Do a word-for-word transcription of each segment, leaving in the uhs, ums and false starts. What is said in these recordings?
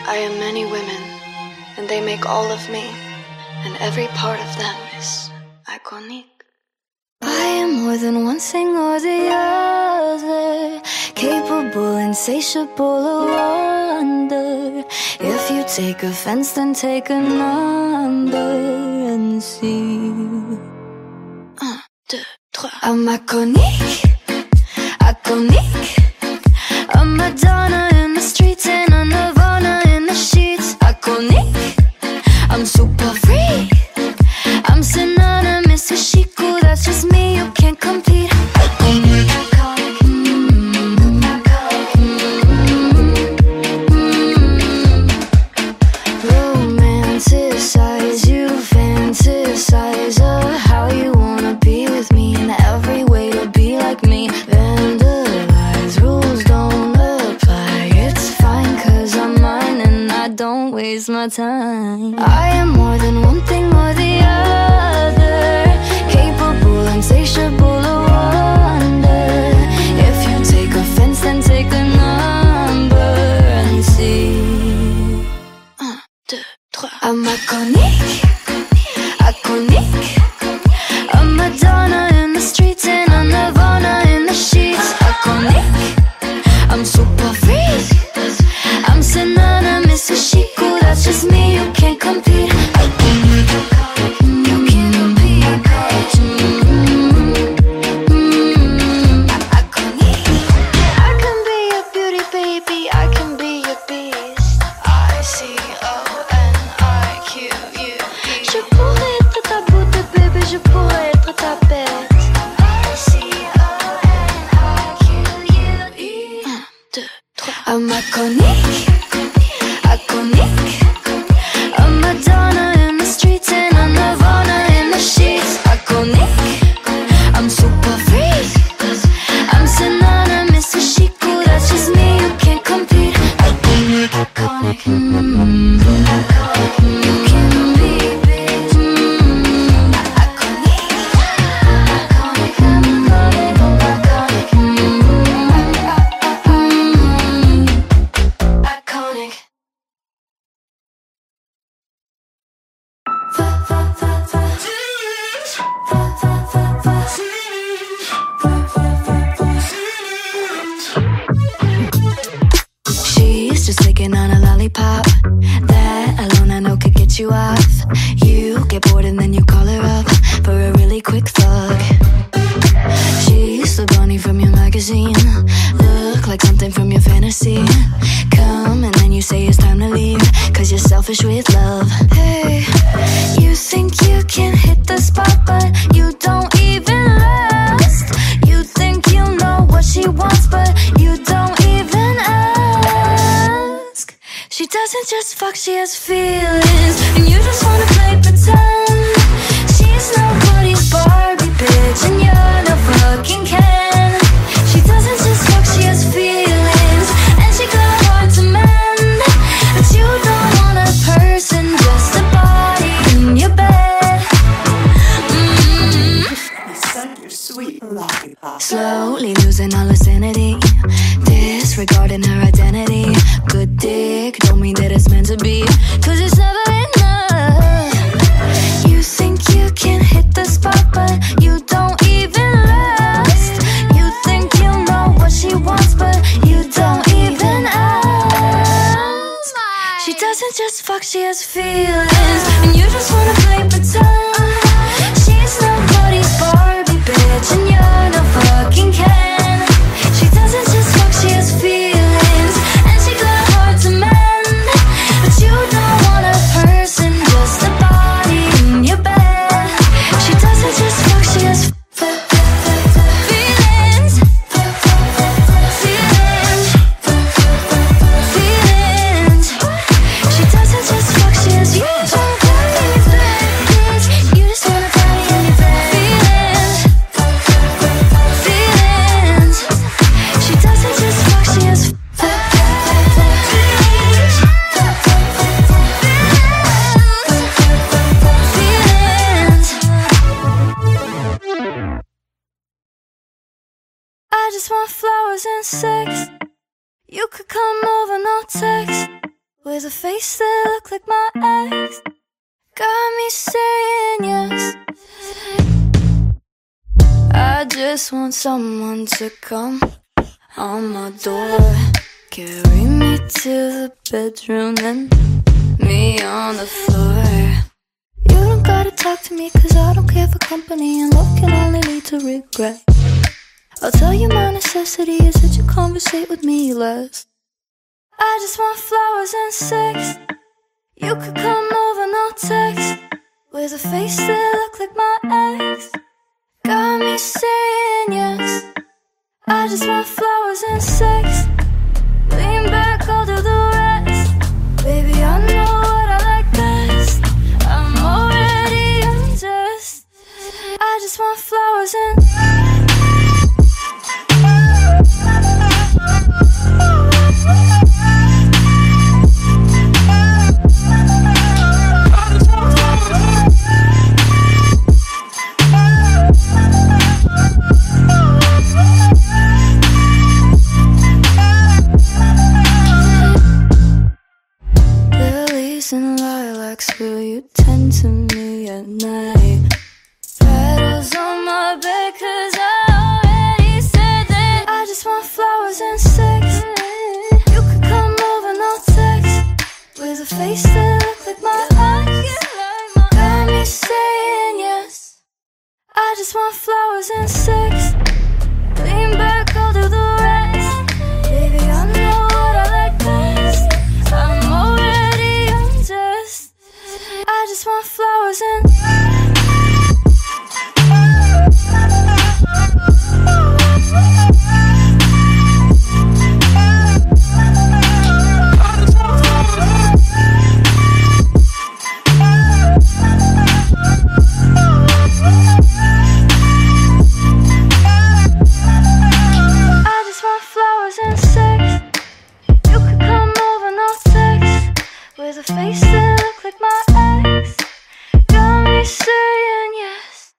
I am many women, and they make all of me, and every part of them is iconic. I am more than one thing or the other, capable, insatiable of wonder. If you take offense, then take a number and see. Un, deux, trois. I'm iconic, iconic. A Madonna in the streets and a Nirvana in the sheets. Iconic, I'm super free. I'm synonymous with Chico, that's just me, you can't compete. Iconic, iconic, mm-hmm. Iconic, mm-hmm. Romanticize, you fantasize of how you wanna be with me, in every way to be like me. Vandalize, rules don't apply. It's fine cause I'm mine and I don't waste my time. I am more than one thing or the other, capable, insatiable of wonder. If you take offense, then take a number and see. Un, deux, trois. I'm iconic, iconic. A Madonna in the streets and a Nirvana in the sheets. Iconic, I'm super free. I'm synonymous with Chico, that's just me, you can't compete. Iconic, you can't compete. Mm-hmm. Iconic. I can be your beauty, baby, I can be your beast. I C O N I Q U E. Je pourrais être ta beauté, baby, je pourrais être ta bête. I C O N I Q U E. Un, deux, trois. I'm iconic, iconic. A Madonna in the streets and a Nirvana in the sheets. Iconic, I'm super free. I'm synonymous with Chico, that's just me, you can't compete. Iconic, iconic, mm-hmm. Iconic, you can't compete, bitch. Mm-hmm. Iconic, iconic, iconic, iconic, mm-hmm. Iconic. She's just licking on a lollipop. That alone I know could get you off. You get bored and then you call her up for a really quick fuck. She's the bunny from your magazine, look like something from your fantasy. Come and then you say it's time to leave, cause you're selfish with love. Hey, you think you can hit the spot, but you don't even last. You think you know what she wants, but you don't even ask. She doesn't just fuck, she has feelings, and you just wanna play pretend. She's nobody's Barbie bitch, and you're no fucking Ken. She doesn't just fuck, she has feelings, and she got hard to mend. But you don't want a person, just a body in your bed. Mm-hmm. You're sweet lollipop. Slowly losing all her sanity, disregarding her identity. Good dick, don't mean that it's meant to be, cause it's never enough. You think you can hit the spot, but you don't even last. You think you know what she wants, but you don't even ask. She doesn't just fuck, she has feelings, and you just wanna play pretend. She's nobody's Barbie bitch, and you're no fucking Ken. She doesn't just fuck, she has feelings, and she got hard to mend. But you don't want a person, just a body in your bed. She doesn't just fuck, she has feelings, feelings, feelings. She doesn't just fuck, she has you just wanna body in your bed, bitch. You just wanna body in your bed. Feelings, feelings. She doesn't just fuck, she has feelings, feelings. I just want flowers and sex. You could come over, no text. with a face that looked like my ex. Got me saying yes. I just want someone to come on my door, carry me to the bedroom, then me on the floor. You don't gotta talk to me, cause I don't care for company, and love can only lead to regret. I'll tell you my necessity is that you conversate with me less. I just want flowers and sex. You could come over, no text, with a face that looked like my ex. Got me saying yes. I just want flowers and sex. Lean back, I'll do the rest. Baby, I know what I like best. I'm already undressed. I just want flowers and and lilacs, will you tend to me at night? Petals on my bed, cause I already said that I just want flowers and sex. You could come over, no text, with a face that looked like my ex. Got me saying yes. I just want flowers and sex. Lean back, I'll do the rest. Baby, I know what I like best. I'm already I just want flowers and I just want flowers and sex. You could come over, no text, with a face that looked like my ex. Got me saying yes.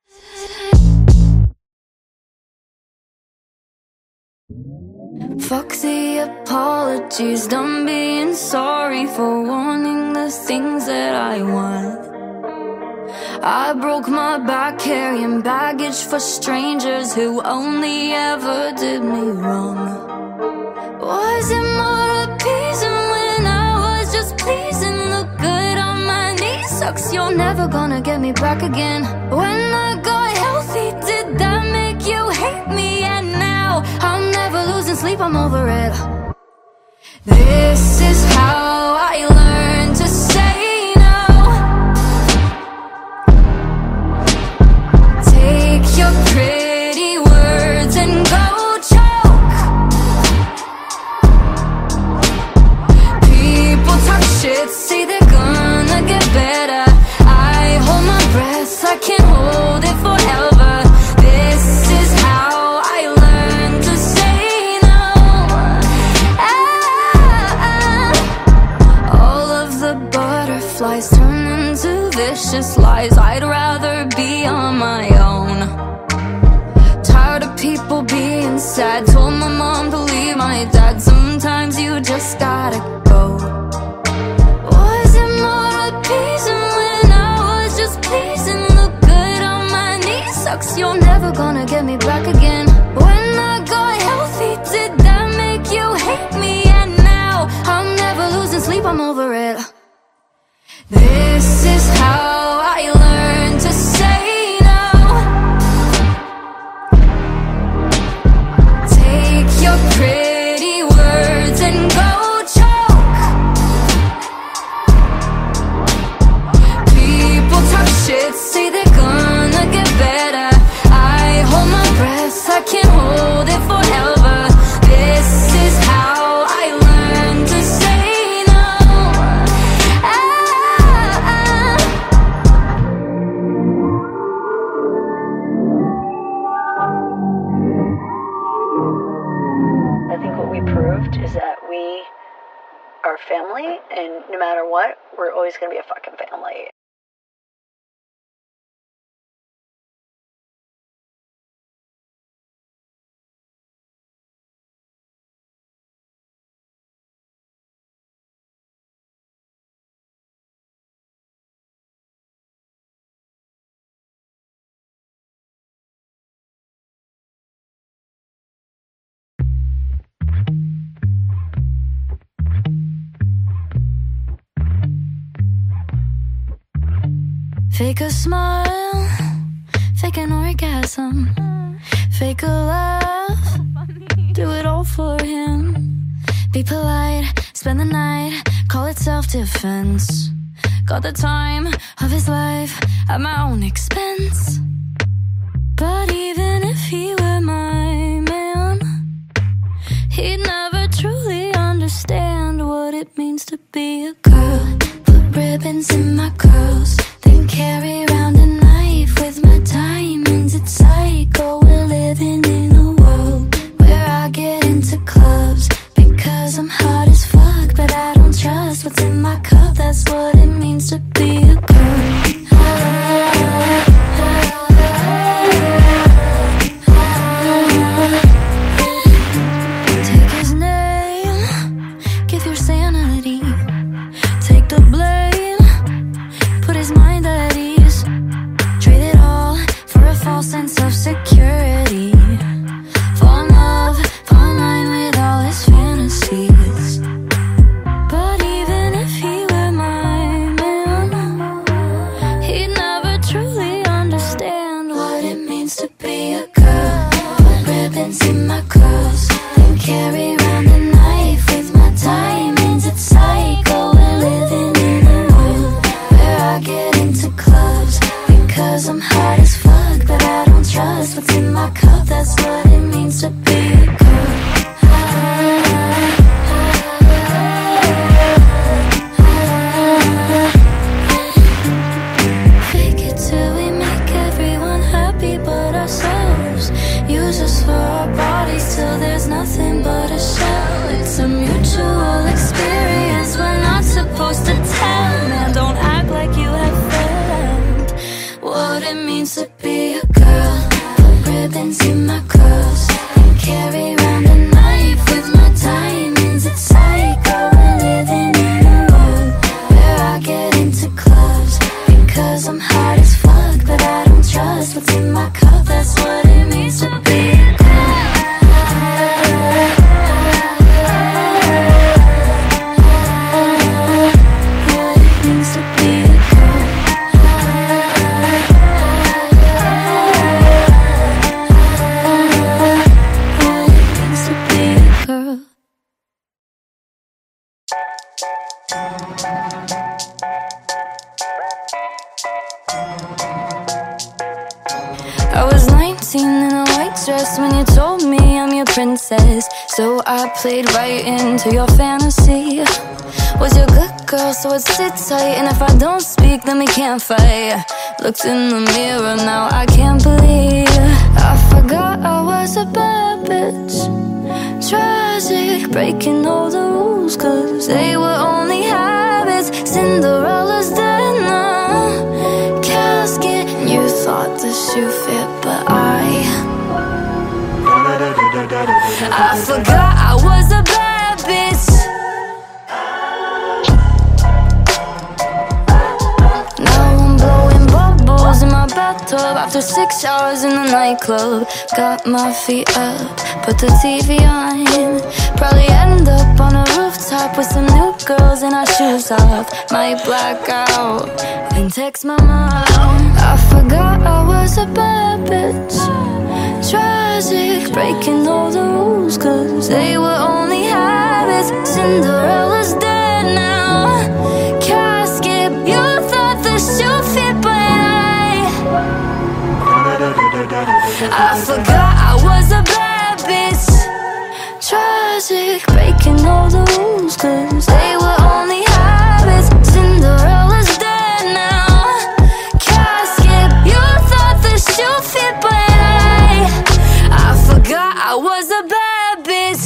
Fuck the apologies, done being sorry for wanting the things that I want. I broke my back carrying baggage for strangers who only ever did me wrong. Was it more appeasing when I was just pleasing? Look good on my knees, sucks you're never gonna get me back again. When I got healthy, did that make you hate me? And now I'm never losing sleep, I'm over it. This is how I learned to say no. Take your pretty words and go choke. People talk shit, say they're gonna get better. I hold my breath, I can't hold it forever. This is how I learned to say no. Ah, all of the butterflies turn into vicious lies. I'd rather be on my own. Tired of people being sad. Told my mom to leave my dad. Sometimes you just gotta go. Was it more appeasing when I was just pleasing? Look good on my knees, sucks you're never gonna get me back again. When I got healthy, did that make you hate me? And now I'm never losing sleep, I'm over it. This is how I learned to say no. Take your pretty words and go choke. People talk shit, say they're gonna get better. I hold my breath, I can't hold it forever. This is how I learned to say no. Ah, I think what we proved is that we are family, and no matter what, we're always going to be a fucking family. Fake a smile, fake an orgasm, fake a laugh, do it all for him. Be polite, spend the night, call it self-defense. Got the time of his life at my own expense. But even if he were my man, he'd never truly understand what it means to be a girl. Put ribbons in my curls, then carry around a knife with my diamonds. It's psycho, we're living in a world where I get into clubs because I'm hot as fuck, but I don't trust what's in my cup. That's what it means to be a girl. Take his name, give your sanity. Take the blame, put his mind at ease. Trade it all for a false sense of security. Fall in love, fall in line with all his fantasies. But even if he were my man, he'd never truly understand what it means to be a girl. Put ribbons in my curls, then carry around a knife with my diamonds. It's psycho, we're living in a world where I get into clubs because I'm hot as fuck, but I don't trust what's in my cup. That's what it means to be a girl. Fake it till we make everyone happy but ourselves. Use us for our bodies till there's nothing but a shell. It's a mutual experience we're not supposed to tell. Man, don't act like you have found what it means to be a girl. Put ribbons in my curls and carry around a knife with my diamonds. It's psycho, we're living in a world where I get into clubs because I'm hot as fuck, but I don't trust what's in my cup. That's what it means to be a girl. What it means to be a girl. What it means to be a girl. I was nineteen in a white dress when you told me I'm your princess. So I played right into your fantasy. Was your good girl, so I'd sit tight, and if I don't speak, then we can't fight. Looked in the mirror, now I can't believe I forgot I was a bad bitch. Tragic, breaking all the rules, cause they were only habits. Cinderella's dead now, casket. You thought the shoe fit, but I I forgot I was a bad bitch. Now I'm blowing bubbles in my bathtub after six hours in the nightclub. Got my feet up, put the T V on. Probably end up on a rooftop with some new girls and our shoes off. Might black out and text my mom. I forgot I was a bad bitch. Tragic, breaking all the rules, cause they were only habits. Cinderella's dead now, casket. You thought the shoe fit, but I I forgot I was a bad bitch. Tragic, breaking all the rules, cause they were only habits. Cinderella's dead now, casket. You thought the shoe fit, but I I forgot I was a bad bitch.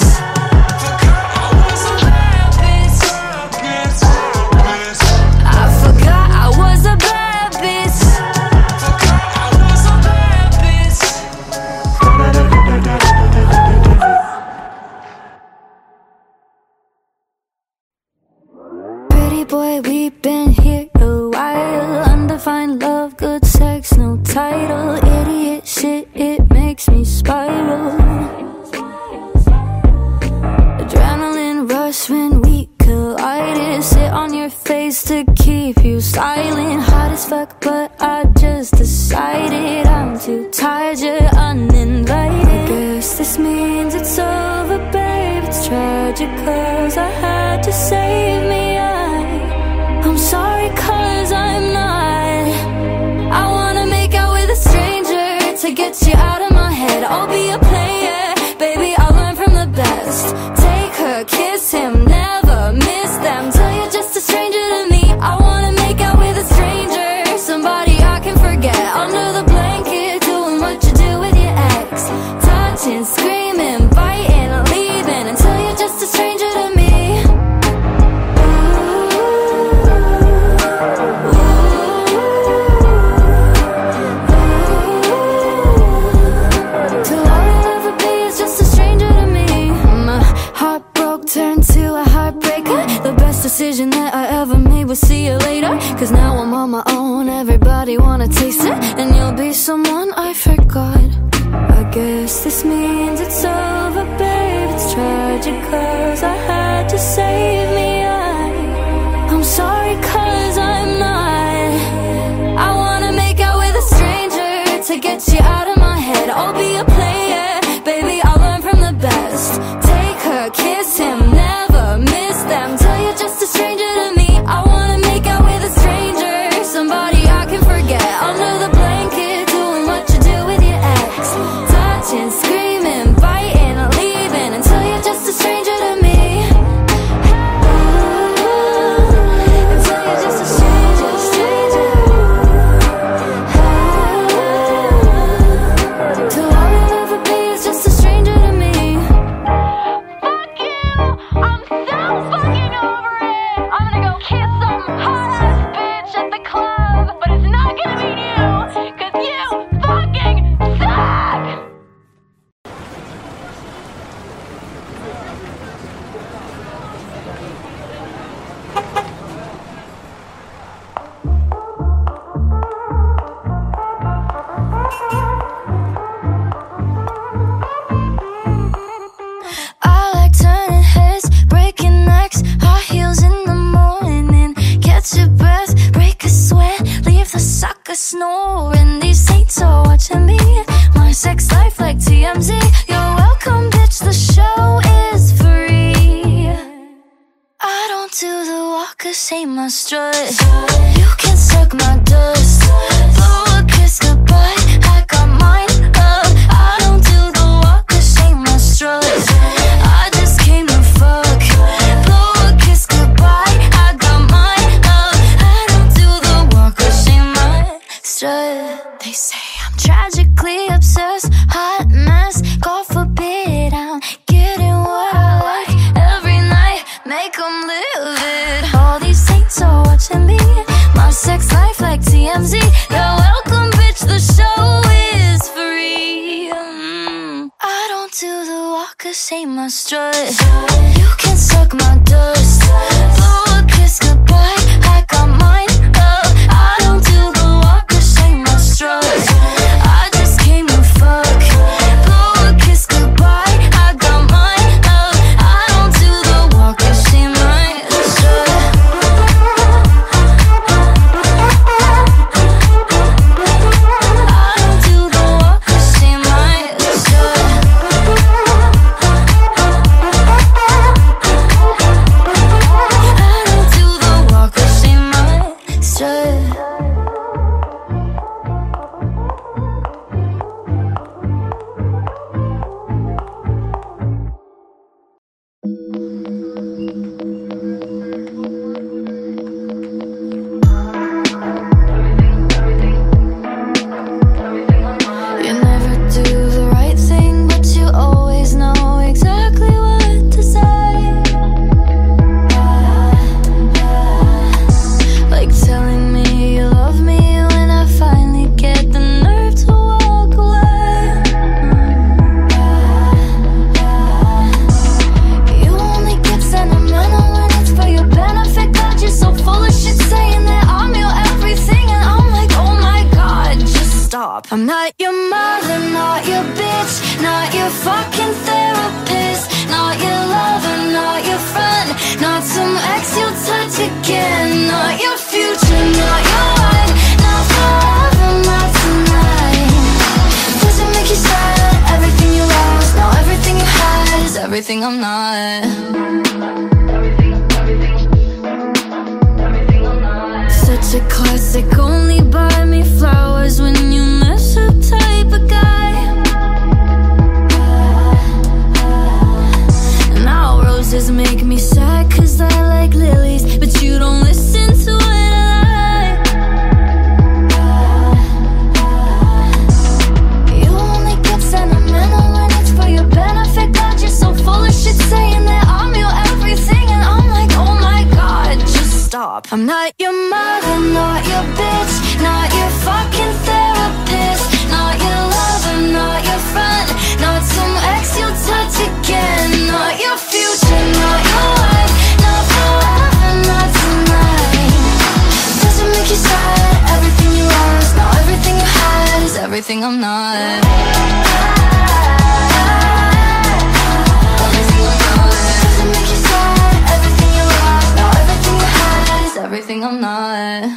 I forgot I was a bad bitch. Pretty boy, we've been here a while. Undefined love, good sex, no title. Idiot shit, it makes me spiral. Adrenaline rush when we collide. Sit on your face to keep you silent. Hot as fuck, but I decision that I ever made was see you later. Cause now I'm on my own, everybody wanna taste it. And you'll be someone I forgot. I guess this means it's over, babe. It's tragic cause I had to save me. I, I'm sorry cause I'm not. I wanna make out with a stranger to get you out of my head. I'll be a player, baby, I'll learn from the best. Take her, kiss him, never miss them. Tell you just a stranger to me. I wanna make out with a stranger, somebody I can forget. Under the blanket, doing what you do with your ex. Touching, screaming, biting, leaving, until you're just a stranger to me. Until you're just a stranger, stranger. Till all you'll ever be is just a stranger to me. Fuck you! I'm so fucking over it! I'm gonna go kiss some hot-ass bitch at the club, but it's not gonna be you, cause you fucking suck! I like turning heads, breaking necks, high heels in the morning. Catch your breath, break a sweat, leave the sucker snoring. These saints are watching me, my sex life like T M Z. You're welcome, bitch, the show is free. I don't do the walk or say my strut. You can suck my dust, blow a kiss goodbye, I got mine up. I don't do the walk or say my strut. I just came to fuck, blow a kiss goodbye, I got mine up. I don't do the walk or say my strut. They say I'm tragically obsessed, hot mess, God forbid I'm getting what I like every night, make them live it. All these saints are watching me, my sex life like T M Z. You're welcome, bitch, the show is free. mm. I don't do the walk or say my strut. You can suck my dust, blow a kiss goodbye, I got mine up. I don't do the walk or say my strut. I just came to fuck, blow a kiss goodbye, I got mine up. I don't do the walk or say my strut. I don't do the walk or say my strut. I don't do the walk or say my strut. You never do the right thing, but you always know exactly what to say. Like telling me you love me when I finally get the nerve to walk away. You only get sentimental when it's for your benefit. God, you're so full of shit, saying that I'm your everything, and I'm like, oh my god, just stop. I'm not your mother, not your bitch, not your fucking therapist, not your lover, not your friend, not some ex you'll touch again, not your future, not your wife, not forever, not tonight. Does it make you sad? Everything you lost, now everything you had is everything I'm not. Such a classic, only buy me flowers when you mess up type of guy. Now roses make me sad cause I like lilies, but you don't listen to what I like. You only get sentimental when it's for your benefit. God, you're so full of shit, saying that I'm your everything, and I'm like, oh my god, just stop. I'm not your mother, not your bitch, not your fucking therapist, not your lover, not your friend, not some ex you'll touch again, not your future, not your wife, not forever, everything I'm not. Everything I'm not.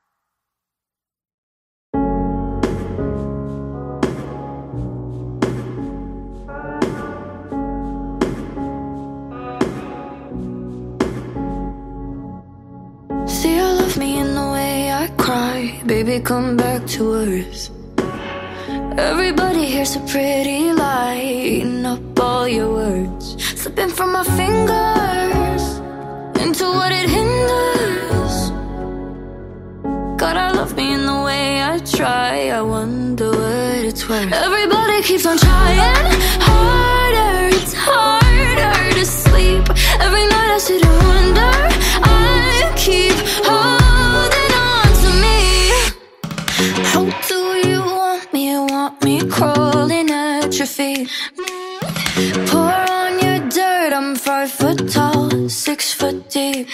See, you love me in the way I cry. Baby, come back to earth. Everybody here's so pretty, lighting up all your words, slipping from my fingers into what it hinders. God, I love me in the way I try. I wonder what it's worth. Everybody keeps on trying harder. It's harder to sleep. Every night I sit and wonder. I keep holding on to me. How do you want me? Want me crawling at your feet? Pour on your dirt. I'm five foot tall, six foot deep.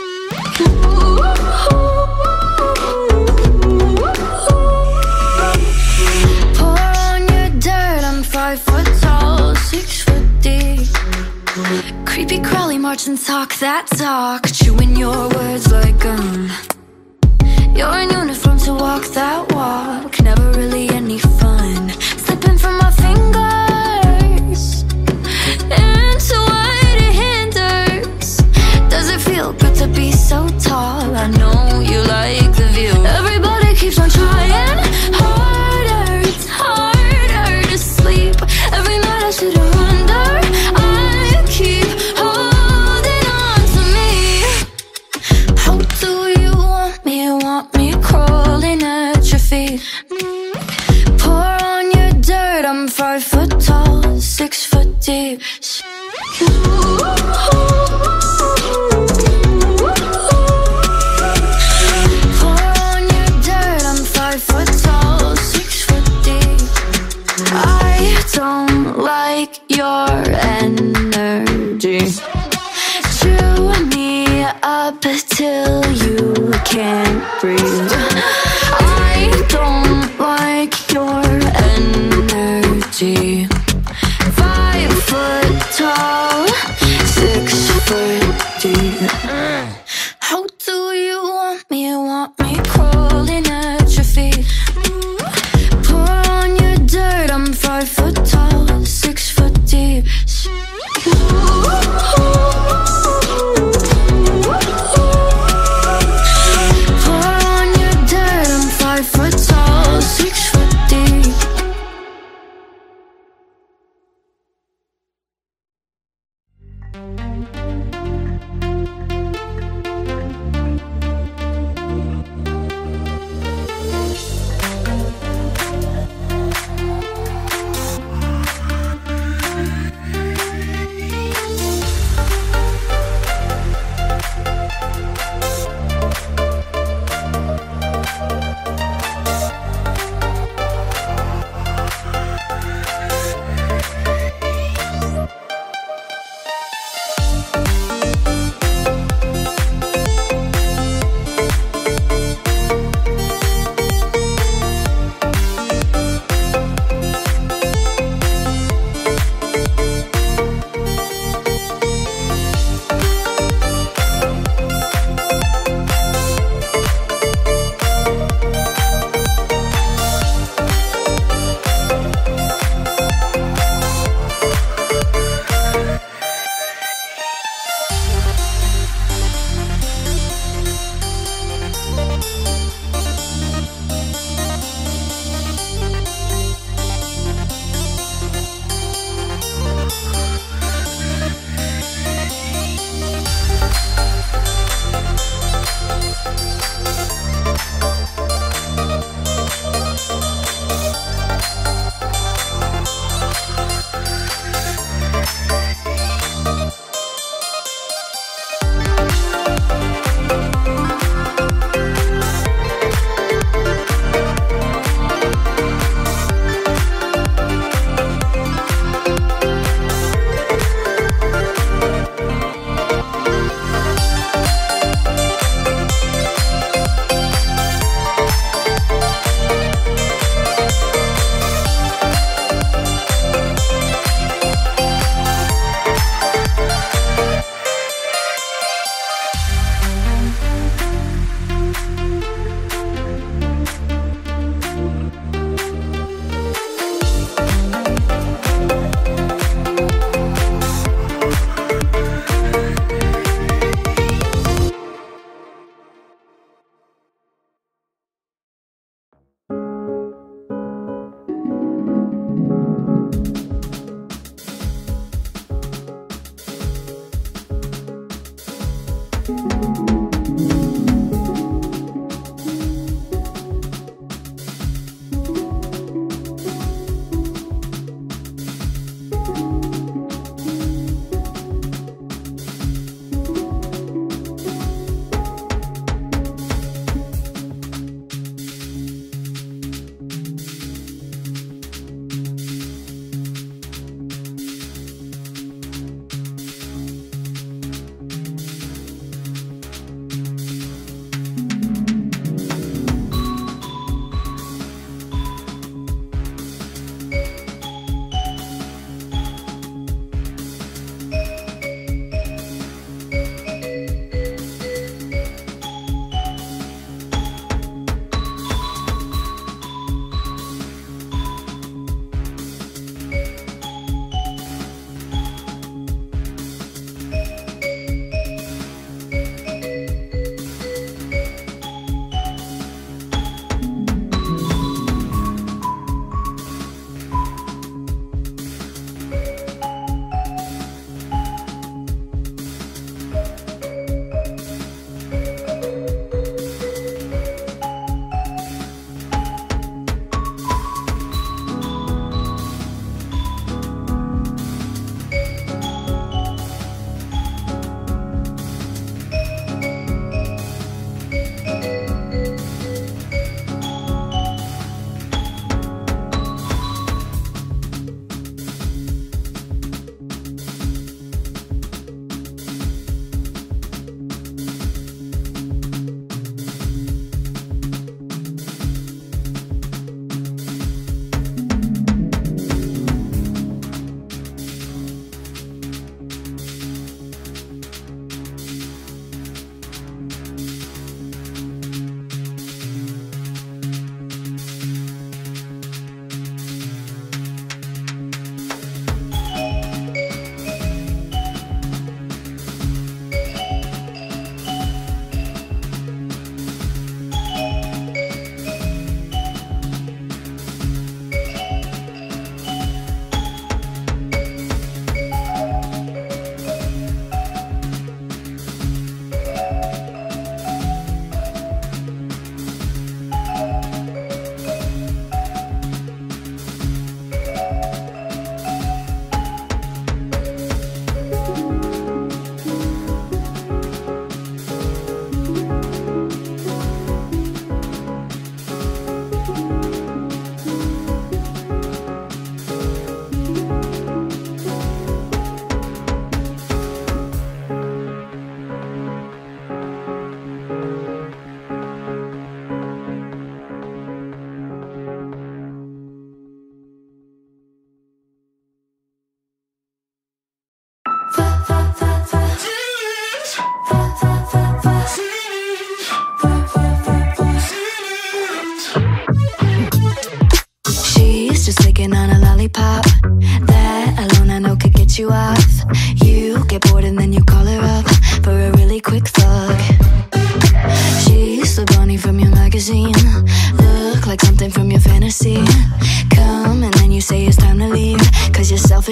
Pour on your dirt. I'm five foot tall, six foot deep. Creepy crawly march and talk that talk, chewing your words like gum. You're in uniform to walk that walk, never really any fun. Slipping from my fingers into what it hinders. Does it feel good to be so tall? I know you like the view. Everybody keeps on trying harder. It's harder to sleep. Every night I sit and wonder. I keep holding on to me. How do you want me? Want me crawling at your feet? Pour on your dirt. I'm five foot tall, six foot deep. Pour on your dirt. I'm five foot tall, six foot deep. I don't like your energy. Chew me up till you can't breathe. I don't like your energy. Five foot tall, six foot deep. How do you want me? Want me crawling at your feet? Pour on your dirt. I'm five foot tall, six foot deep. Pour on your dirt.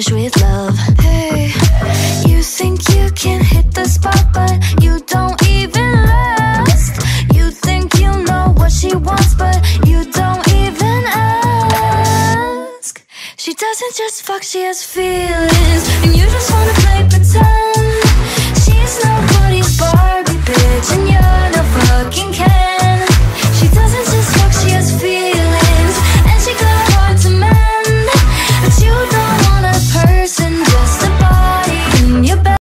selfish with love. Hey, you think you can hit the spot, but you don't even last. You think you know what she wants, but you don't even ask. She doesn't just fuck, she has feelings, and you just wanna play pretend.